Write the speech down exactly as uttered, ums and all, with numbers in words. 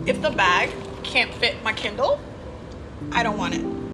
if the bag can't fit my Kindle, I don't want it.